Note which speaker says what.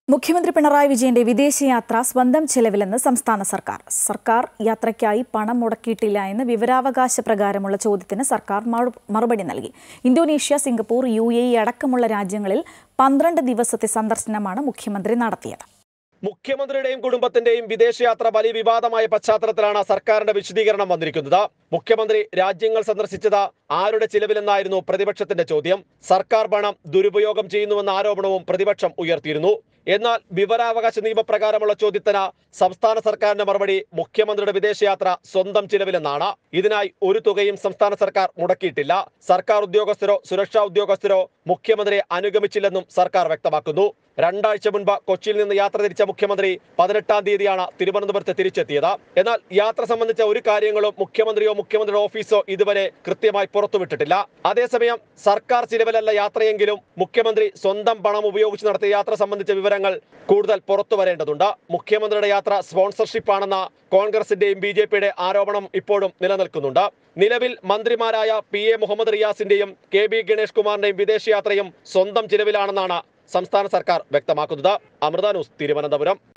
Speaker 1: മുഖ്യമന്ത്രി പിണറായി വിജയന്റെ വിദേശയാത്ര സ്വന്തം ചെലവിലെന്ന് സംസ്ഥാന സർക്കാർ. സർക്കാർ യാത്രയ്ക്കായി പണം മുടക്കിയിട്ടില്ല എന്ന് വിവരാവകാശ പ്രകാരമുള്ള ചോദ്യത്തിന് സർക്കാർ മറുപടി നൽകി. ഇന്തോനേഷ്യ, സിംഗപ്പൂർ, UAE അടക്കമുള്ള രാജ്യങ്ങളിൽ 12 ദിവസത്തെ സന്ദർശനമാണ് മുഖ്യമന്ത്രി നടത്തിയത്.
Speaker 2: മുഖ്യമന്ത്രിയുടെയും കുടുംബത്തിന്റെയും വിദേശയാത്ര വലിയ വിവാദമായ പശ്ചാത്തലത്തിലാണ് സർക്കാരിന്റെ വിശദീകരണം വന്നിരിക്കുന്നത്. മുഖ്യമന്ത്രി രാജ്യങ്ങൾ സന്ദർശിച്ചത് ആരുടെ ചിലവിലെന്നായിരുന്നു പ്രതിപക്ഷത്തിന്റെ ചോദ്യം. സർക്കാർ പണം ദുരുപയോഗം ചെയ്യുന്നുവെന്ന ആരോപണവും പ്രതിപക്ഷം ഉയർത്തിയിരുന്നു. എന്നാൽ വിവരാവകാശ നിയമപ്രകാരമുള്ള ചോദ്യത്തിന് സംസ്ഥാന സർക്കാരിന്റെ മറുപടി മുഖ്യമന്ത്രിയുടെ വിദേശയാത്ര സ്വന്തം ചിലവിലെന്നാണ്. ഇതിനായി ഒരു തുകയും സംസ്ഥാന സർക്കാർ മുടക്കിയിട്ടില്ല. സർക്കാർ ഉദ്യോഗസ്ഥരോ സുരക്ഷാ ഉദ്യോഗസ്ഥരോ മുഖ്യമന്ത്രിയെ അനുഗമിച്ചില്ലെന്നും സർക്കാർ വ്യക്തമാക്കുന്നു. 2 ആഴ്ച മുൻപ് കൊച്ചിയിൽ നിന്ന് യാത്ര തിരിച്ച മുഖ്യമന്ത്രി 18-ാം തീയതിയാണ് തിരുവനന്തപുരത്ത് തിരിച്ചെത്തിയത്. എന്നാൽ യാത്ര സംബന്ധിച്ച ഒരു കാര്യങ്ങളും മുഖ്യമന്ത്രിയോ മുഖ്യമന്ത്രിയുടെ ഓഫീസോ ഇതുവരെ കൃത്യമായി പുറത്തുവിട്ടിട്ടില്ല. അതേസമയം സർക്കാർ ചിലവിലല്ല യാത്രയെങ്കിലും മുഖ്യമന്ത്രി സ്വന്തം പണം ഉപയോഗിച്ച് നടത്തിയ യാത്ര സംബന്ധിച്ച വിവരങ്ങൾ കൂടുതൽ പുറത്തു വരേണ്ടതുണ്ട്. മുഖ്യമന്ത്രിയുടെ യാത്ര സ്പോൺസർഷിപ്പ് ആണെന്ന കോൺഗ്രസിന്റെയും BJPയുടെ ആരോപണം ഇപ്പോഴും നിലനിൽക്കുന്നുണ്ട്. നിലവിൽ മന്ത്രിമാരായ PA മുഹമ്മദ് റിയാസിന്റെയും KB ഗണേഷ് കുമാറിന്റെയും വിദേശയാത്രയും സ്വന്തം ചിലവിലാണെന്നാണ് സംസ്ഥാന സർക്കാർ വ്യക്തമാക്കുന്നത്. അമൃത ന്യൂസ്, തിരുവനന്തപുരം.